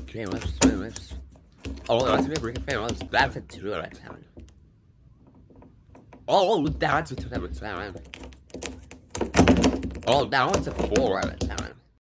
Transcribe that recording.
Okay, let's. Oh, let's make a break fan. That's a two right now. Oh, that's a two right now. Oh, that one's a four right now.